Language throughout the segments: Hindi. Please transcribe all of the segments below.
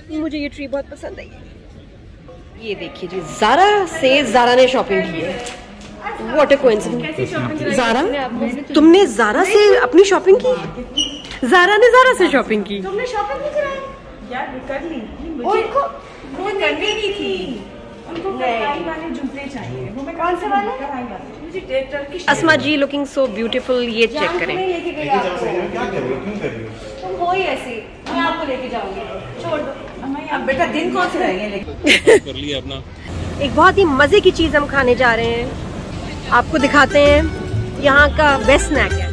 मुझे ये ट्री बहुत पसंद आई। ये देखिए जी, ज़ारा से ज़ारा ने शॉपिंग की है। What a coincidence. ज़ारा, तुमने ज़ारा से अपनी शॉपिंग की? ज़ारा ने ज़ारा से शॉपिंग की। तुमने शॉपिंग नहीं कराई? यार कर ली। उनको वो करनी नहीं थी, उनको कढ़ाई वाले जूते चाहिए। वो मैं कौन से वाले? कढ़ाई वाले। मुझे Turkish. Asma ji looking so beautiful. ये चेक करें। क्या कर रही हो? तुम हो ही ऐसी, मैं आपको लेके जाऊंगी। छोड़ दो। अब बेटा दिन कौन से रहेंगे लेकिन कर लिया अपना। एक बहुत ही मजे की चीज हम खाने जा रहे हैं, आपको दिखाते हैं। यहाँ का बेस्ट स्नैक है।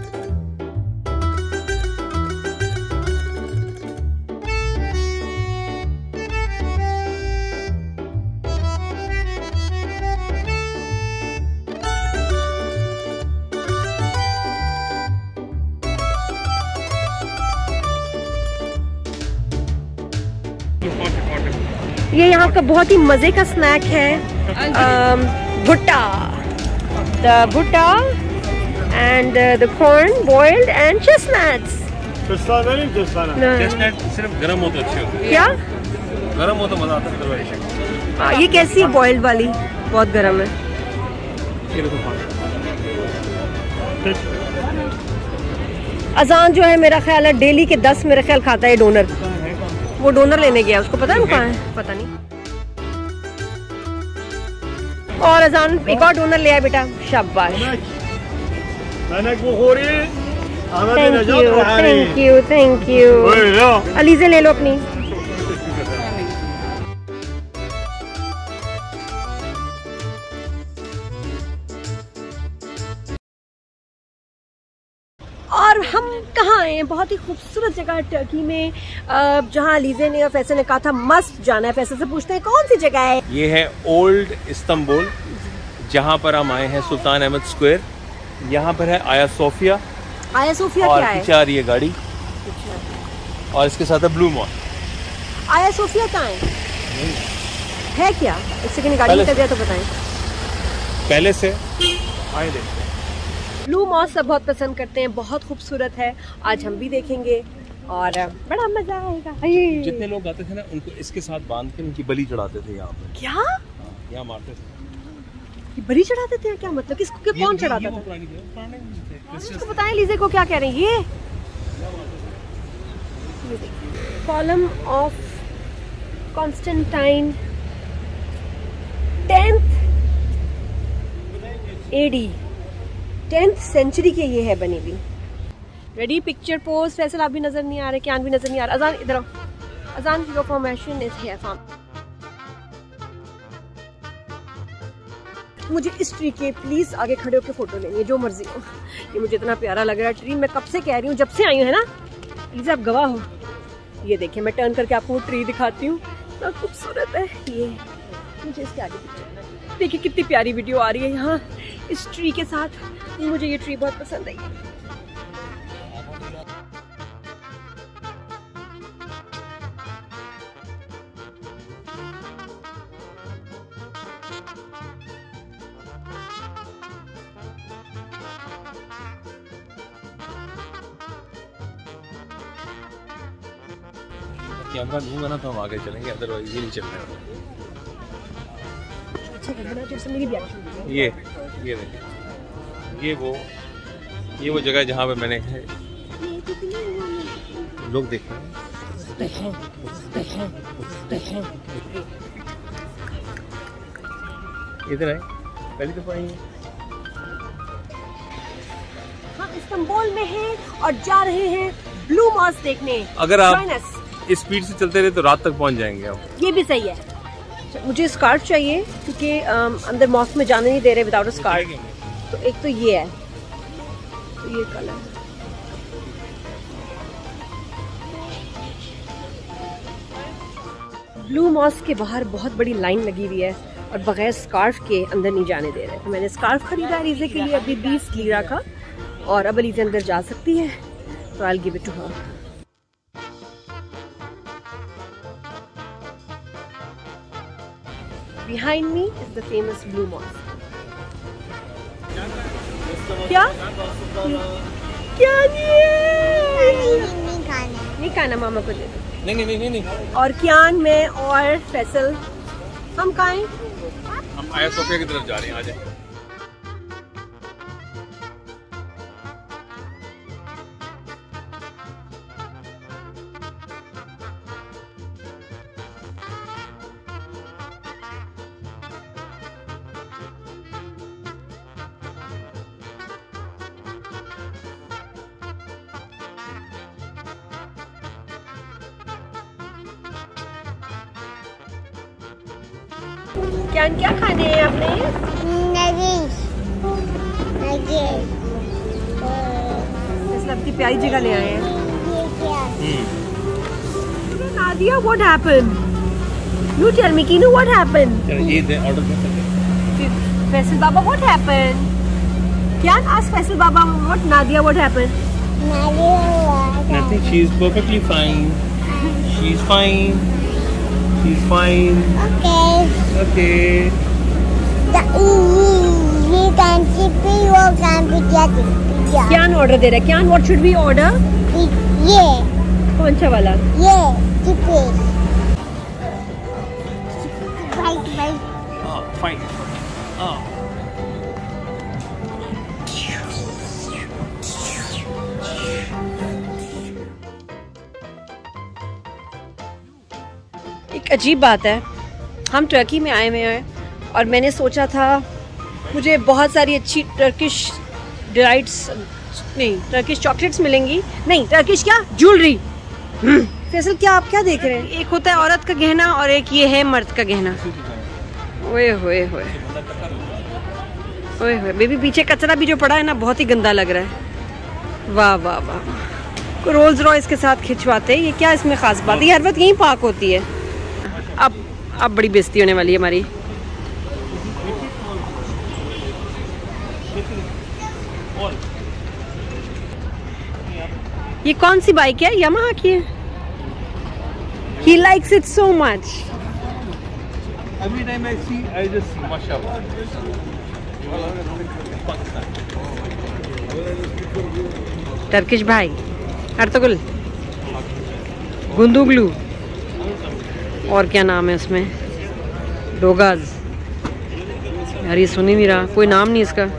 ये यहाँ का बहुत ही मजे का स्नैक है, bhutta, the bhutta and the corn boiled and chestnuts. Chestnut सिर्फ गरम हो तो अच्छे होते हैं। क्या गरम हो तो मजा आता है। ये कैसी है बॉइल्ड वाली? बहुत गरम है। अजान जो है मेरा ख्याल है डेली के 10 मेरा ख्याल खाता है डोनर। वो डोनर लेने गया, उसको पता है कहाँ है? पता नहीं। और अजान एक और डोनर ले आया बेटा, शाबाश। Thank you thank you. Alizeh ले लो अपनी। और हम कहाँ आए हैं? बहुत ही खूबसूरत जगह टर्की में, जहाँ अलीज़े ने और फैसल ने कहा था मस्त जाना है। फैसल से पूछते हैं कौन सी जगह है? ये है ओल्ड इस्तांबुल, जहाँ पर हम आए हैं सुल्तान अहमद स्क्वायर। यहाँ पर है आया सोफिया। आया सोफिया और क्या है? पीछे आ रही है गाड़ी और इसके साथ है ब्लू मॉल। आया सोफिया कहाँ है क्या? एक सेकंड गाड़ी निकल जाए तो बताएं। पहले से आए देखते हैं। ब्लू मॉल सब बहुत पसंद करते हैं, बहुत खूबसूरत है। आज हम भी देखेंगे और बड़ा मजा आएगा। जितने लोग आते थे ना उनको इसके साथ बांध के उनकी बलि चढ़ाते थे यहाँ पर। क्या? यहाँ मारते थे। ये बलि चढ़ाते थे? क्या मतलब? किसको? कौन चढ़ाता था? इसको बताएं लीजे को क्या कह रहे हैं। ये column of Constantine 10th AD 10th century के ये है बनी हुई। Ready picture pose. फैसल आप भी नजर नहीं आ रहे, क्या भी नजर नहीं आ रहा। अजान इधर आओ। Azaan your formation is here form. मुझे इस ट्री के प्लीज आगे खड़े होकर फोटो लेनी है, जो मर्जी हो। ये मुझे इतना प्यारा लग रहा है ट्री। मैं कब से कह रही हूँ, जब से आई हूँ है ना। प्लीज आप गवाह हो। ये देखिए, मैं टर्न करके आपको वो ट्री दिखाती हूँ, इतना खूबसूरत है ये। मुझे इसके आगे पिक्चर देखिए, कितनी प्यारी वीडियो आ रही है यहाँ इस ट्री के साथ। मुझे ये ट्री बहुत पसंद आई। कैमरा लूंगा ना तो हम आगे चलेंगे, अदरवाइज ये नहीं चलने वाला। अच्छा बना तो मेरी भी ये देखिए, ये वो जगह जहाँ पे मैंने लोग देखे इधर है, पहली दफा आई है। हाँ, इस्तांबुल में है और जा रहे हैं ब्लू मॉस्क देखने। अगर आप इस स्पीड से चलते रहे तो रात तक पहुंच जाएंगे आप। ये भी सही है। मुझे स्कार्फ चाहिए क्योंकि अंदर मॉस्क में जाने नहीं दे रहे विदाउट स्कार्फ। तो एक तो ये है, तो ये कलर ब्लू मॉस्क के बाहर बहुत बड़ी लाइन लगी हुई है और बगैर स्कार्फ के अंदर नहीं जाने दे रहे। तो मैंने स्कार्फ खरीदा अलीज़े के लिए, अभी 20 लीरा का, और अब अलीज़े अंदर जा सकती है। तो I will give it to her. Behind me is the famous blue mosque. क्या? क्या नहीं है? नहीं खाना, मामा को दे दो। नहीं। और कियान, मैं और फैसल, हम कहाँ हैं? हम आया सोफिया की तरफ जा रहे हैं। आज क्या खाने हैं आपने? अपनी प्यारी जगह ले आए हैं। Nadia, what happened? You tell me, Kinu, what happened? Faisal Baba, what happened? Kyan, ask Faisal Baba what Nadia, what happened? Nothing. She's perfectly fine. She's fine. Okay. Kyan order दे रहा है? Kyan, what should we order? ये कौन सा वाला? ये Fine. एक अजीब बात है, हम टर्की में आए हुए हैं और मैंने सोचा था मुझे बहुत सारी अच्छी टर्किश चॉकलेट्स मिलेंगी। नहीं, टर्किश क्या, ज्वेलरी। फैसल, क्या आप क्या देख रहे हैं? एक होता है औरत का गहना और एक ये है मर्द का गहना। ओए होए होए ओए होए, बेबी पीछे कचरा भी जो पड़ा है ना, बहुत ही गंदा लग रहा है। वाह वाह वाह, रोल्स रॉयस के साथ खिंचवाते हैं, ये क्या इसमें खास बात है? ये हर वक्त यहीं पार्क होती है। अब बड़ी बेइज्जती होने वाली है हमारी। ये कौन सी बाइक है? यामाहा की है। He likes it so much. Every time I see, I just see, mashallah. Turkish भाई, अर्तुगुल, गुंदुगलू, और क्या नाम है उसमें, डोगाज। यार ये सुनी नहीं रहा, कोई नाम नहीं इसका।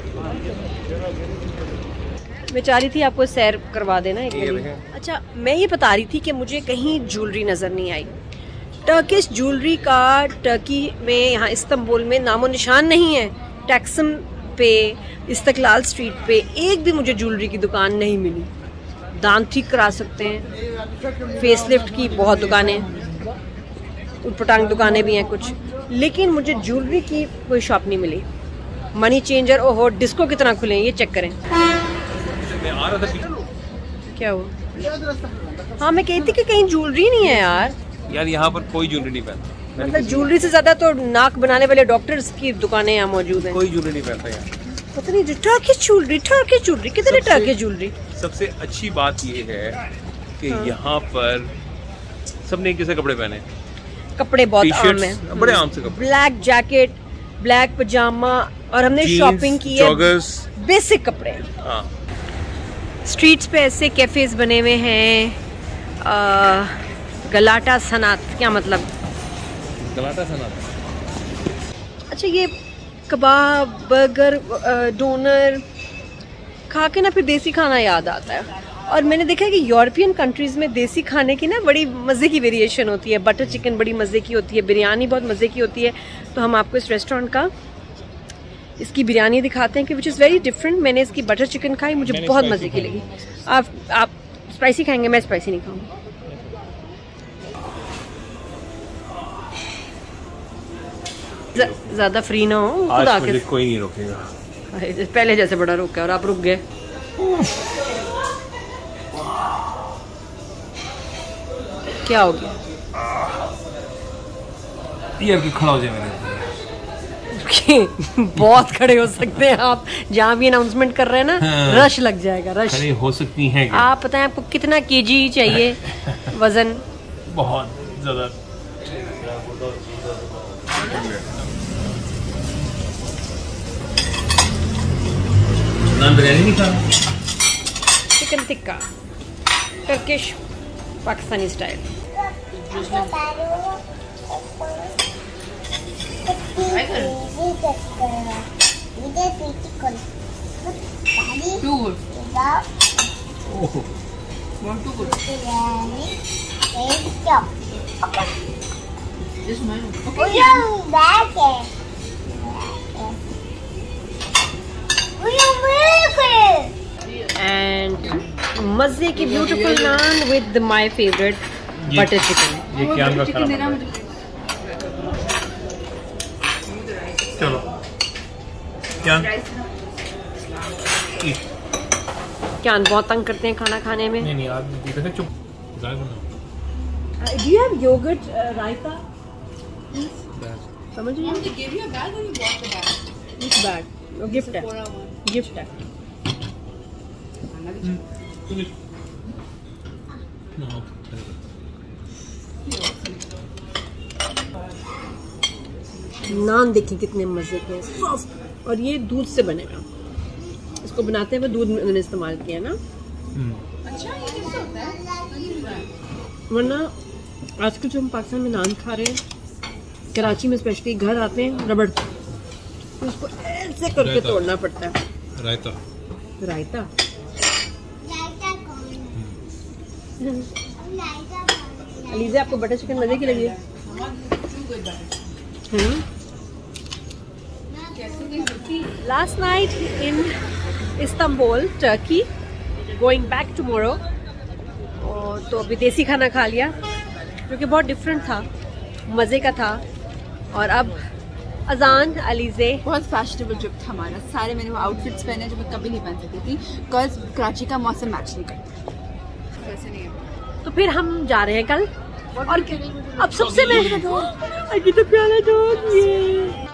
मैं चाह रही थी आपको सैर करवा देना एक दिन। अच्छा, मैं ये बता रही थी कि मुझे कहीं ज्वेलरी नज़र नहीं आई। टर्किश ज्वेलरी का टर्की में, यहाँ इस्तांबुल में नामो निशान नहीं है। टैक्सम पे, इस्तकलाल स्ट्रीट पे एक भी मुझे ज्वेलरी की दुकान नहीं मिली। दांत ठीक करा सकते हैं, फेसलिफ्ट की बहुत दुकानें, उटपटांग दुकानें भी हैं कुछ, लेकिन मुझे ज्वेलरी की कोई शॉप नहीं मिली। मनी चेंजर, ओहो, डिस्को कितना खुले हैं ये चेक करें। क्या हुआ? हाँ, मैं कहती कि कहीं ज्वेलरी नहीं है यार। यार यहाँ पर कोई ज्वेलरी नहीं पहनता। मतलब ज्वेलरी से ज्यादा तो नाक बनाने वाले डॉक्टर्स की दुकानें यहाँ मौजूद हैं। कोई ज्वेलरी नहीं पहनता यार। पता नहीं, टर्किश ज्वेलरी कितने टर्किश ज्वेलरी। सबसे अच्छी बात ये है कि यहाँ पर सबने एक जैसे कपड़े पहने। कपड़े बहुत आम है, बड़े आम से कपड़े। ब्लैक जैकेट, ब्लैक पजामा, और हमने शॉपिंग की है, बेसिक कपड़े। हाँ। स्ट्रीट्स पे ऐसे कैफेज बने हुए हैं। गलाटा सनात, क्या मतलब? गलाटा सनात। अच्छा, ये कबाब, बर्गर, डोनर खा के ना फिर देसी खाना याद आता है। और मैंने देखा है कि यूरोपियन कंट्रीज़ में देसी खाने की ना बड़ी मज़े की वेरिएशन होती है। बटर चिकन बड़ी मज़े की होती है, बिरयानी बहुत मज़े की होती है। तो हम आपको इस रेस्टोरेंट का इसकी बिरयानी दिखाते हैं कि विच इज़ वेरी डिफरेंट। मैंने इसकी बटर चिकन खाई, मुझे बहुत मज़े की लगी। आप स्पाइसी खाएंगे? मैं स्पाइसी नहीं खाऊंगी। ज़्यादा फ्री ना हो, आज मुझे कोई नहीं रोकेगा। पहले जैसे बड़ा रोका और आप रुक गए। क्या हो गया? यार कि खड़ा हो जाए मेरे। बहुत खड़े हो सकते हैं आप, जहाँ भी अनाउंसमेंट कर रहे हैं ना। हाँ। रश लग जाएगा, रश खड़े हो सकती हैं क्या? आप बताएं आपको कितना केजी चाहिए वजन? बहुत ज्यादा। नान बिरयानी नहीं खाना? Chicken tikka, Turkish Pakistani style. Too good. Oh. Not too good. This one. And मजे की beautiful naan with my favourite butter chicken. ये क्या अंदर चिकन देना मुझे। चलो क्या क्या बहुत तंग करते हैं खाना खाने में। नहीं आप देखो चुप Do you have yogurt raita? समझ रही हो? They gave you a bag or you bought the bag? Which bag? Gift है, Sephora one. गिफ्ट है। नान देखिए कितने मजे के सॉफ्ट, और ये दूध से बनेगा। इसको बनाते हुए दूध मैंने इस्तेमाल किया ना, अच्छा ये कैसे होता है? वरना आजकल जो हम पाकिस्तान में नान खा रहे हैं, कराची में स्पेशली घर आते हैं रबड़, तो उसको ऐसे करके तोड़ना पड़ता है। रायता रायता अलीज़ा, आपको बटर चिकन मजे की लगी है? Last night in Istanbul, Turkey, going back tomorrow. और तो अभी देसी खाना खा लिया जो कि बहुत डिफरेंट था, मज़े का था। और अब अजान अलीज़े। बहुत फैशनेबल ट्रिप था हमारा। सारे मैंने वो आउटफिट्स पहने जो मैं कभी नहीं पहन सकती थी, बिकॉज कराची का मौसम मैच नहीं करता, वैसे नहीं है। तो फिर हम जा रहे हैं कल, और अब सबसे कितना प्यारा डॉग ये।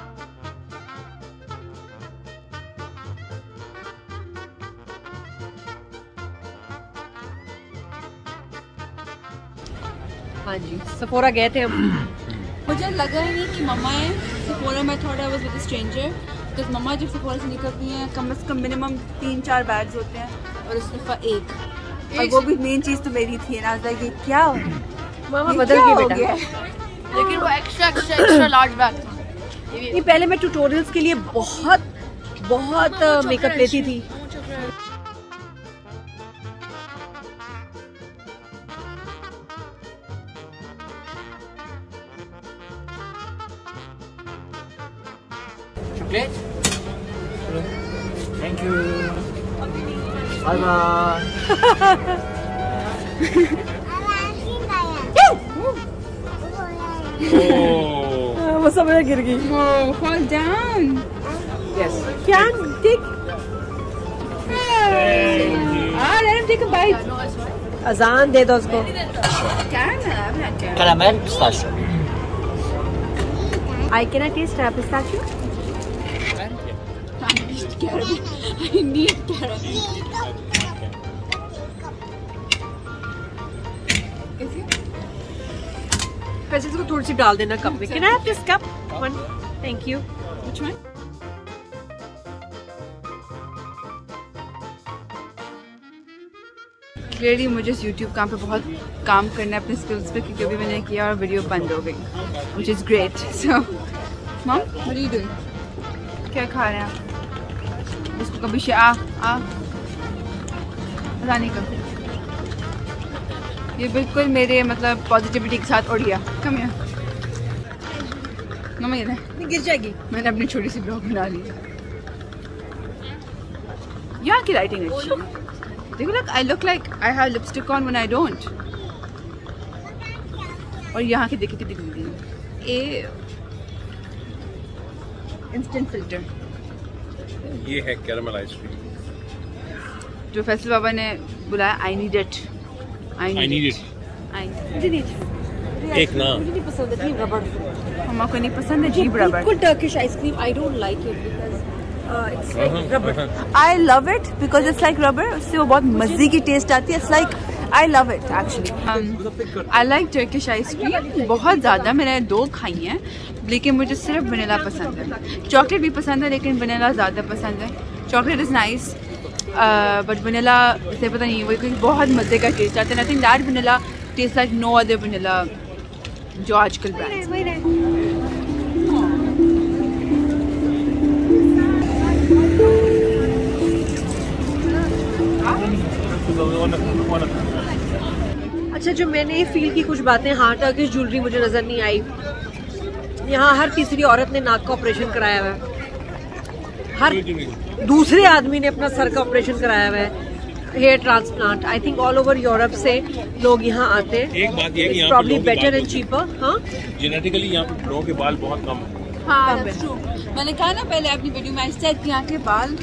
हाँ जी, सफोरा गए थे हम। मुझे लगा ही नहीं कि मम्मा है सफोरा में। थोड़ा was with stranger, because mamma जब सफोरा से निकलती हैं कम से कम मिनिमम 3-4 बैग्स होते हैं, और उस दफा एक, और वो भी मेन चीज़ तो मेरी थी ना। ये क्या मामा बदल गई बेटा, लेकिन वो एक्स्ट्रा लार्ज बैग था। ये पहले मैं ट्यूटोरियल्स के लिए बहुत मेकअप लेती थी। Chocolate? Thank you. Bye bye. वो सब गिर गई। Fall down. Yes. Can take Let him take a bite. अजान दे दो उसको। Caramel pistachio. I cannot taste pistachio. I need caramel. वैसे इसको थोड़ी सी डाल देना कप में। Can I have this cup? One. Thank you. Which one? Clearly मुझे इस यूट्यूब काम पे बहुत काम करना है, अपने स्किल्स पे, क्योंकि अभी मैंने किया और वीडियो बंद हो गई, which is great. So, Mom, what are you doing? क्या खा रहे हैं आप? इसको कभी आ पता नहीं कब। ये बिल्कुल मेरे मतलब पॉजिटिविटी के साथ उड़ गया। कम यहाँ मम्मा, ये गिर जाएगी। मैंने अपनी छोटी सी ब्लॉग बना ली। यहाँ की लाइटिंग अच्छी है। देखो, look, I look like I have lipstick on when I don't. और यहाँ की देखी कितनी गंदी है। ये इंस्टेंट फिल्टर। ये है कैरमल आइसक्रीम जो फैसल बाबा ने बुलाया। I need it. I need it. मुझे नहीं, एक ना मुझे नहीं पसंद है रबड़। मम्मा को नहीं पसंद है जी रबड़। बिल्कुल Turkish ice cream I don't like it because it's like रबड़। I love it because it's like rubber. उससे वो बहुत मज़े की टेस्ट आती है। It's like I love it actually. I like Turkish ice cream बहुत ज़्यादा। मैंने 2 खाई हैं, लेकिन मुझे सिर्फ वनीला पसंद है। चॉकलेट भी पसंद है, लेकिन वनीला ज़्यादा पसंद है। Chocolate is nice but vanilla से पता नहीं वो बहुत मज़े का टेस्ट आता है। I think that vanilla taste like no other vanilla जो आजकल ब्रांड्स। अच्छा, जो मैंने फील की कुछ बातें, हाँ टर्किश ज्वेलरी मुझे नजर नहीं आई। यहाँ हर तीसरी औरत ने नाक का ऑपरेशन कराया हुआ है, हर दूसरे आदमी ने अपना सर का ऑपरेशन कराया हुआ है, hair transplant. I think all over Europe से लोग यहाँ आते हैं। एक बात ये कि प्रॉब्ली बेटर एंड चीपर। हाँ, जेनेटिकली यहाँ पे लोगों के बाल बहुत कम है। हाँ, that's true। मैंने कहा ना पहले अपनी वीडियो में, सेट यहाँ के बाल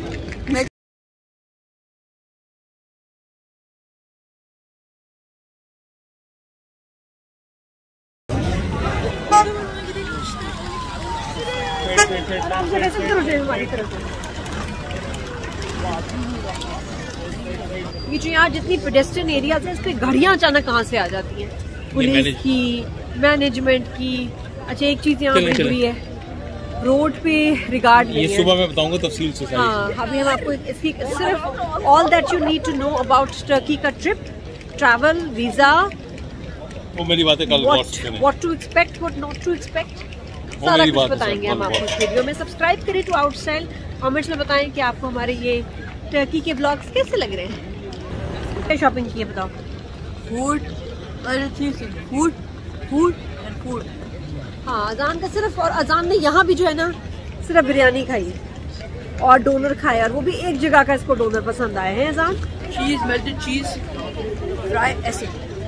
ये जो यहाँ जितनी पेडेस्ट्रियन एरियाज है, इस पे गाड़ियाँ अचानक कहाँ से आ जाती हैं, पुलिस की, मैनेजमेंट की। अच्छा, एक चीज यहाँ पे हुई है, रोड पे रिगार्ड नहीं है। ये सुबह मैं बताऊंगा तफसील से। हाँ, अभी हम आपको इसकी सिर्फ all that you need to know about Turkey का ट्रिप, ट्रैवल, वीजा, वो मेरी बातें कल what to expect, what not to expect, सारा कुछ बताएंगे हम आपको इस वीडियो में। सब्सक्राइब करें टू आउटस्टाइल, कमेंट्स में बताएं कि आपको हमारे ये टर्की के ब्लॉग्स कैसे लग रहे हैं। क्या शॉपिंग की है बताओ? Food, food food and food. हाँ, अजान का सिर्फ, और अजान ने यहाँ भी जो है ना सिर्फ बिरयानी खाई और डोनर खाया, और वो भी एक जगह का इसको डोनर पसंद आया है। अजान चीज, मेल्टेड चीज, फ्राई ऐसे।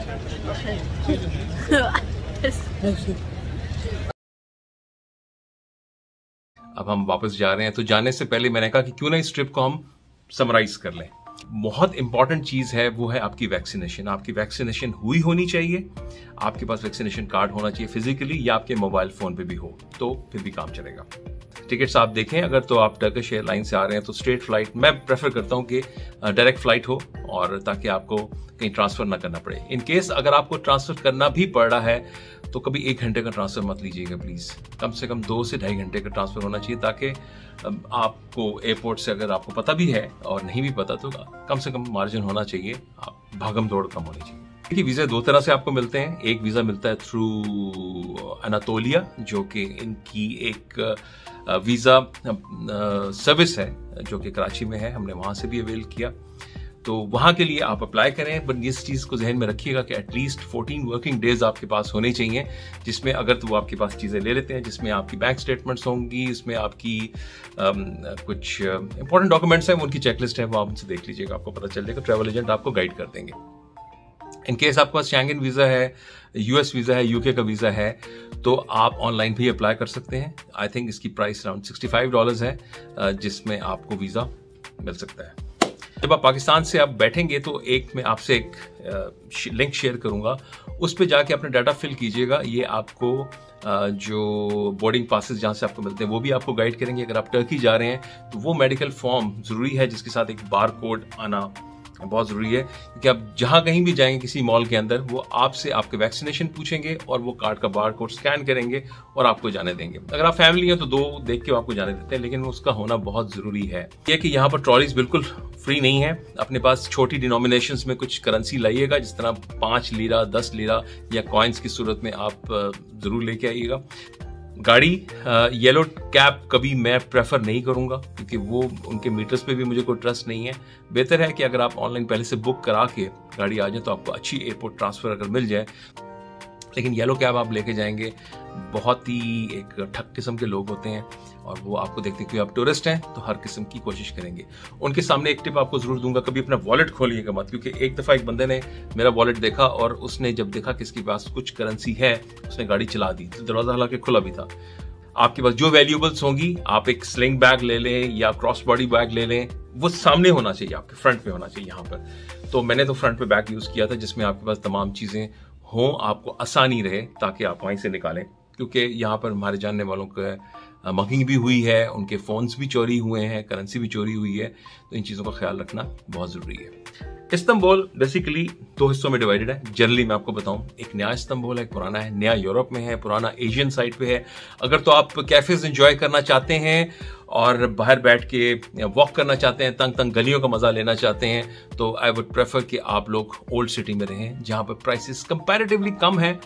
अब हम वापस जा रहे हैं, तो जाने से पहले मैंने कहा कि क्यों ना इस ट्रिप को हम समराइज कर लें। बहुत इंपॉर्टेंट चीज है, वो है आपकी वैक्सीनेशन। आपकी वैक्सीनेशन हुई होनी चाहिए, आपके पास वैक्सीनेशन कार्ड होना चाहिए फिजिकली, या आपके मोबाइल फोन पे भी हो, तो फिर भी काम चलेगा। टिकट्स आप देखें, अगर तो आप टर्किश एयरलाइन से आ रहे हैं तो स्ट्रेट फ्लाइट मैं प्रेफर करता हूं कि डायरेक्ट फ्लाइट हो, और ताकि आपको कहीं ट्रांसफर ना करना पड़े। इन केस अगर आपको ट्रांसफर करना भी पड़ रहा है तो कभी 1 घंटे का ट्रांसफर मत लीजिएगा प्लीज, कम से कम 2 से 2.5 घंटे का ट्रांसफर होना चाहिए, ताकि आपको एयरपोर्ट से अगर आपको पता भी है और नहीं भी पता तो कम से कम मार्जिन होना चाहिए, भागम दौड़ कम होनी चाहिए। देखिए, वीजा 2 तरह से आपको मिलते हैं। एक वीजा मिलता है थ्रू अनातोलिया, जो कि इनकी एक वीजा सर्विस है जो कि कराची में है, हमने वहां से भी अवेल किया, तो वहां के लिए आप अप्लाई करें। बट इस चीज को जहन में रखिएगा कि एटलीस्ट 14 वर्किंग डेज आपके पास होने चाहिए, जिसमें अगर तो वो आपके पास चीजें ले लेते हैं, जिसमें आपकी बैंक स्टेटमेंट्स होंगी, इसमें आपकी कुछ इंपॉर्टेंट डॉक्यूमेंट्स हैं, उनकी चेकलिस्ट है, वो आप उनसे देख लीजिएगा, आपको पता चल जाएगा। ट्रैवल एजेंट आपको गाइड कर देंगे। इन केस आपके पास शेंगन वीजा है, यूएस वीजा है, यूके का वीजा है, तो आप ऑनलाइन भी अप्लाई कर सकते हैं। आई थिंक इसकी प्राइस अराउंड $65 है, जिसमें आपको वीजा मिल सकता है। जब आप पाकिस्तान से आप बैठेंगे तो मैं आपसे एक लिंक शेयर करूंगा, उस पे जाके अपना डाटा फिल कीजिएगा। ये आपको जो बोर्डिंग पासेस जहां से आपको मिलते हैं वो भी आपको गाइड करेंगे। अगर आप टर्की जा रहे हैं तो वो मेडिकल फॉर्म जरूरी है, जिसके साथ एक बार कोड आना बहुत जरूरी है, क्योंकि आप जहां कहीं भी जाएंगे किसी मॉल के अंदर, वो आपसे आपके वैक्सीनेशन पूछेंगे और वो कार्ड का बार कोड स्कैन करेंगे और आपको जाने देंगे। अगर आप फैमिली हैं तो 2 देख के आपको जाने देते हैं, लेकिन उसका होना बहुत जरूरी है। यह कि यहाँ पर ट्रॉलीज बिल्कुल फ्री नहीं है। अपने पास छोटी डिनोमिनेशंस में कुछ करेंसी लाइएगा, जिस तरह 5 लीरा, 10 लीरा या कॉइन्स की सूरत में आप जरूर लेके आइएगा। गाड़ी येलो कैब कभी मैं प्रेफर नहीं करूंगा, क्योंकि वो उनके मीटर्स पे भी मुझे कोई ट्रस्ट नहीं है। बेहतर है कि अगर आप ऑनलाइन पहले से बुक करा के गाड़ी आ जाए तो आपको अच्छी एयरपोर्ट ट्रांसफर अगर मिल जाए। लेकिन येलो कैब आप लेके जाएंगे, बहुत ही एक ठग किस्म के लोग होते हैं, और वो आपको देखते हैं कि आप टूरिस्ट हैं तो हर किस्म की कोशिश करेंगे। उनके सामने एक टिप आपको जरूर दूंगा, कभी अपना वॉलेट खोलिएगा मत, क्योंकि एक दफा एक बंदे ने मेरा वॉलेट देखा और उसने जब देखा कि इसके पास कुछ करेंसी है, उसने गाड़ी चला दी, तो दरवाजा हालांकि खुला भी था। आपके पास जो वैल्यूएबल्स होंगी, आप एक स्लिंग बैग ले लें या क्रॉस बॉडी बैग ले लें, वो सामने होना चाहिए, आपके फ्रंट पे होना चाहिए। यहाँ पर तो मैंने तो फ्रंट पे बैग यूज किया था, जिसमें आपके पास तमाम चीजें हों, आपको आसानी रहे ताकि आप वहीं से निकालें, क्योंकि यहाँ पर हमारे जानने वालों का मगिंग भी हुई है, उनके फ़ोन्स भी चोरी हुए हैं, करेंसी भी चोरी हुई है, तो इन चीज़ों का ख्याल रखना बहुत ज़रूरी है। इस्तांबुल बेसिकली 2 हिस्सों में डिवाइडेड है। जनरली मैं आपको बताऊं, एक नया इस्तांबुल है, एक पुराना है। नया यूरोप में है, पुराना एशियन साइड पे है। अगर तो आप कैफेज एंजॉय करना चाहते हैं और बाहर बैठ के वॉक करना चाहते हैं, तंग गलियों का मजा लेना चाहते हैं, तो आई वुड प्रेफर कि आप लोग ओल्ड सिटी में रहें, जहां पर प्राइसेस कंपैरेटिवली कम है।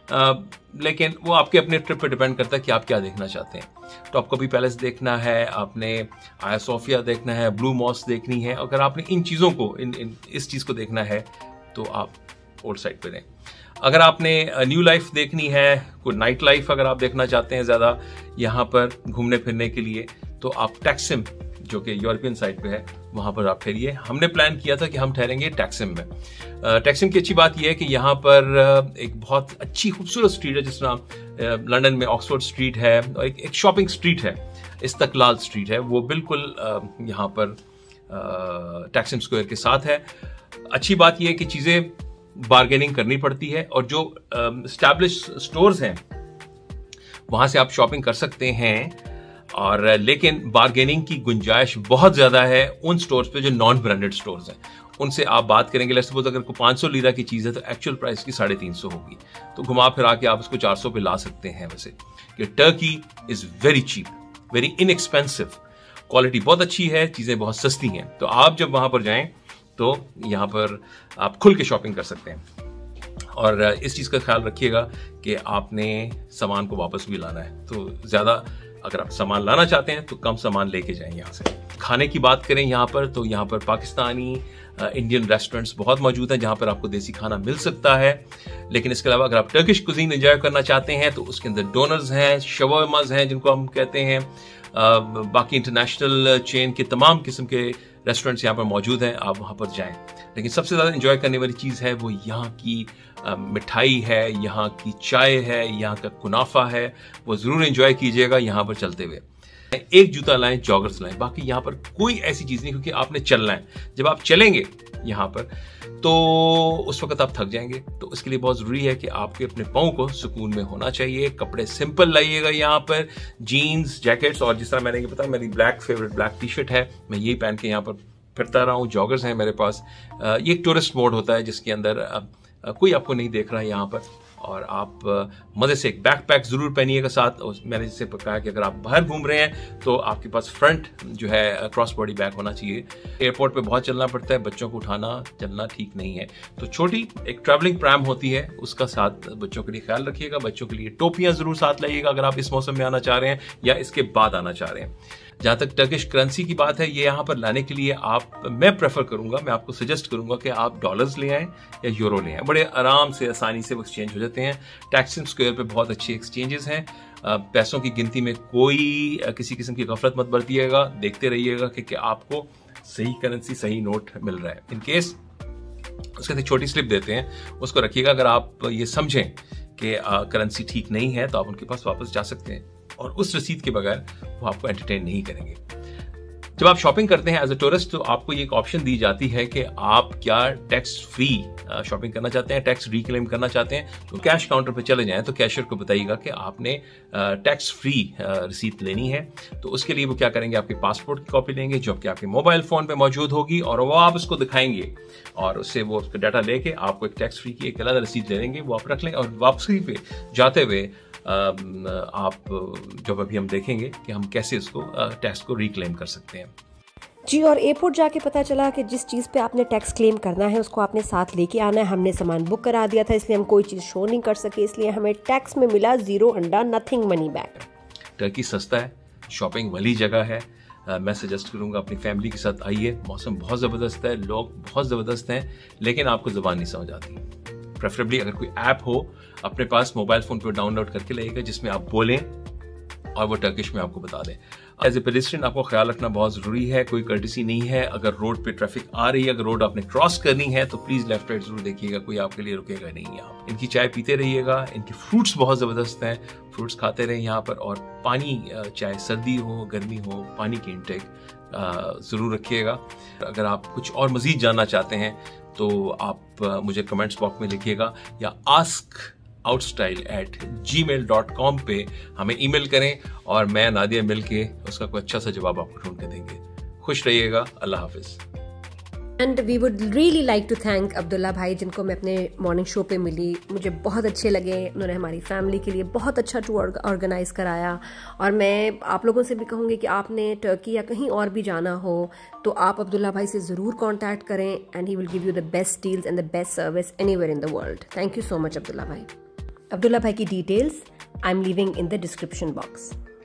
लेकिन वो आपके अपने ट्रिप पे डिपेंड करता है कि आप क्या देखना चाहते हैं। टॉपकापी पैलेस देखना है, आपने आया सोफिया देखना है, ब्लू मॉस्क देखनी है, अगर आपने इन चीज़ों को इस चीज़ को देखना है तो आप ओल्ड साइड पे रहें। अगर आपने न्यू लाइफ देखनी है, कोई नाइट लाइफ अगर आप देखना चाहते हैं ज़्यादा यहाँ पर घूमने फिरने के लिए, तो आप टैक्सिम, जो कि यूरोपियन साइड पे है, वहाँ पर आप ठहरिए। हमने प्लान किया था कि हम ठहरेंगे टैक्सिम में। टैक्सिम की अच्छी बात यह है कि यहाँ पर एक बहुत अच्छी खूबसूरत स्ट्रीट है, जिस तरह लंदन में ऑक्सफोर्ड स्ट्रीट है, और एक शॉपिंग स्ट्रीट है, इस्तकलाल स्ट्रीट है, वो बिल्कुल यहाँ पर टैक्सिम स्क्वायर के साथ है। अच्छी बात यह है कि चीज़ें बार्गेनिंग करनी पड़ती है, और जो एस्टैब्लिश स्टोर्स हैं वहाँ से आप शॉपिंग कर सकते हैं, और लेकिन बार्गेनिंग की गुंजाइश बहुत ज़्यादा है उन स्टोर्स पे जो नॉन ब्रांडेड स्टोर्स हैं। उनसे आप बात करेंगे, लेट्स सपोज अगर कोई 500 लीरा की चीज़ है तो एक्चुअल प्राइस की 350 होगी, तो घुमा फिरा के आप उसको 400 पे ला सकते हैं। वैसे कि Turkey is very cheap, very inexpensive, quality बहुत अच्छी है, चीज़ें बहुत सस्ती हैं। तो आप जब वहाँ पर जाएँ तो यहाँ पर आप खुल के शॉपिंग कर सकते हैं। और इस चीज़ का ख्याल रखिएगा कि आपने सामान को वापस भी लाना है, तो ज़्यादा अगर आप सामान लाना चाहते हैं तो कम सामान लेके जाएं यहाँ से। खाने की बात करें यहाँ पर, तो यहाँ पर पाकिस्तानी इंडियन रेस्टोरेंट्स बहुत मौजूद हैं, जहाँ पर आपको देसी खाना मिल सकता है। लेकिन इसके अलावा अगर आप टर्किश कुजीन एंजॉय करना चाहते हैं तो उसके अंदर डोनर्स हैं, शवर्मास हैं जिनको हम कहते हैं, बाकी इंटरनेशनल चेन के तमाम किस्म के रेस्टोरेंट्स यहाँ पर मौजूद हैं, आप वहाँ पर जाएं। लेकिन सबसे ज़्यादा एंजॉय करने वाली चीज़ है वो यहाँ की मिठाई है, यहाँ की चाय है, यहाँ का कुनाफा है, वो ज़रूर एंजॉय कीजिएगा यहाँ पर चलते हुए। एक जूता लाएं, जॉगर्स लाएं, बाकी यहाँ पर कोई ऐसी चीज़ नहीं, क्योंकि आपने चलना है। जब आप चलेंगे यहाँ पर तो उस वक्त आप थक जाएंगे, तो इसके लिए बहुत ज़रूरी है कि आपके अपने पाँव को सुकून में होना चाहिए। कपड़े सिंपल लाइएगा यहाँ पर, जीन्स, जैकेट्स, और जिस तरह मैंने ये बताया मेरी फेवरेट ब्लैक टी शर्ट है, मैं यही पहन के यहाँ पर फिरता रहा हूँ। जॉगर्स हैं मेरे पास। ये एक टूरिस्ट मोड होता है जिसके अंदर कोई आपको नहीं देख रहा है यहाँ पर, और आप मज़े से एक बैकपैक ज़रूर पहनिएगा साथ। मैंने जैसे कहा कि अगर आप बाहर घूम रहे हैं तो आपके पास फ्रंट जो है क्रॉस बॉडी बैग होना चाहिए। एयरपोर्ट पे बहुत चलना पड़ता है, बच्चों को उठाना चलना ठीक नहीं है, तो छोटी एक ट्रैवलिंग प्रैम होती है, उसका साथ बच्चों के लिए ख्याल रखिएगा। बच्चों के लिए टोपियाँ ज़रूर साथ लाइएगा अगर आप इस मौसम में आना चाह रहे हैं या इसके बाद आना चाह रहे हैं। जहाँ तक टर्किश करेंसी की बात है, ये यहाँ पर लाने के लिए मैं प्रेफर करूंगा, मैं आपको सजेस्ट करूंगा कि आप डॉलर्स ले आएं या यूरो ले आएं। बड़े आराम से, आसानी से वो एक्सचेंज हो जाते हैं। टैक्सिम स्क्वायर पे बहुत अच्छे एक्सचेंजेस हैं। पैसों की गिनती में कोई किसी किस्म की गफलत मत बरतिएगा, देखते रहिएगा कि आपको सही करेंसी, सही नोट मिल रहा है। इन केस उसके साथ छोटी स्लिप देते हैं, उसको रखिएगा। अगर आप ये समझें कि करेंसी ठीक नहीं है तो आप उनके पास वापस जा सकते हैं, और उस रसीद के बगैर वो आपको एंटरटेन नहीं करेंगे। जब आप शॉपिंग करते हैं एज अ टूरिस्ट, तो आपको ये एक ऑप्शन दी जाती है कि आप क्या टैक्स फ्री शॉपिंग करना चाहते हैं, टैक्स रिक्लेम करना चाहते हैं, तो कैश काउंटर पे चले जाएं तो कैशियर को बताइएगा कि आपने टैक्स फ्री रसीद लेनी है। तो उसके लिए वो क्या करेंगे, आपके पासपोर्ट की कॉपी लेंगे जो कि आपके मोबाइल फोन पे मौजूद होगी, और वो आप उसको दिखाएंगे, और उससे वो उसका डाटा लेके आपको एक टैक्स फ्री की एक अलग रसीद दे देंगे, वो आप रख लें। और वापसी पे जाते हुए आप जब अभी हम देखेंगे कि हम कैसे उसको टैक्स को रिक्लेम कर सकते हैं। जी, और एयरपोर्ट जाके पता चला कि जिस चीज़ पे आपने टैक्स क्लेम करना है उसको आपने साथ लेके आना है। हमने सामान बुक करा दिया था, इसलिए हम कोई चीज़ शो नहीं कर सके, इसलिए हमें टैक्स में मिला 0 अंडा, नथिंग मनी बैक। टर्की सस्ता है, शॉपिंग वाली जगह है। मैं सजेस्ट करूंगा अपनी फैमिली के साथ आइए। मौसम बहुत ज़बरदस्त है, लोग बहुत ज़बरदस्त हैं, लेकिन आपको ज़बान नहीं समझ आती। प्रेफरेबली अगर कोई ऐप हो अपने पास, मोबाइल फ़ोन पर डाउनलोड करके लाइएगा, जिसमें आप बोलें और वो टर्किश में आपको बता दें। एज ए पेडिस्ट्रियन आपको ख्याल रखना बहुत ज़रूरी है। कोई कर्टिसी नहीं है, अगर रोड पे ट्रैफिक आ रही है, अगर रोड आपने क्रॉस करनी है तो प्लीज़ लेफ्ट राइट जरूर देखिएगा, कोई आपके लिए रुकेगा नहीं यहाँ। इनकी चाय पीते रहिएगा, इनके फ्रूट्स बहुत ज़बरदस्त हैं, फ्रूट्स खाते रहें यहाँ पर। और पानी, चाहे सर्दी हो गर्मी हो, पानी की इंटेक ज़रूर रखिएगा। अगर आप कुछ और मज़ीद जानना चाहते हैं तो आप मुझे कमेंट्स बॉक्स में लिखिएगा, या outstyle@gmail.com पे हमें ईमेल करें और मैं नादिया मिल के उसका कोई अच्छा सा जवाब आपको ढूंढ के देंगे। खुश रहिएगा। अल्लाह हाफिज। And we would really like to thank Abdullah भाई, जिनको मैं अपने मॉर्निंग शो पे मिली। मुझे बहुत अच्छे लगे, उन्होंने हमारी फैमिली के लिए बहुत अच्छा टूर ऑर्गेनाइज कराया। और मैं आप लोगों से भी कहूँगी कि आपने टर्की या कहीं और भी जाना हो तो आप अब्दुल्ला भाई से ज़रूर कॉन्टैक्ट करें and he will give you the best deals and the best service anywhere in the world. Thank you so much Abdullah भाई। अब्दुल्ला भाई की details I am leaving in the description box.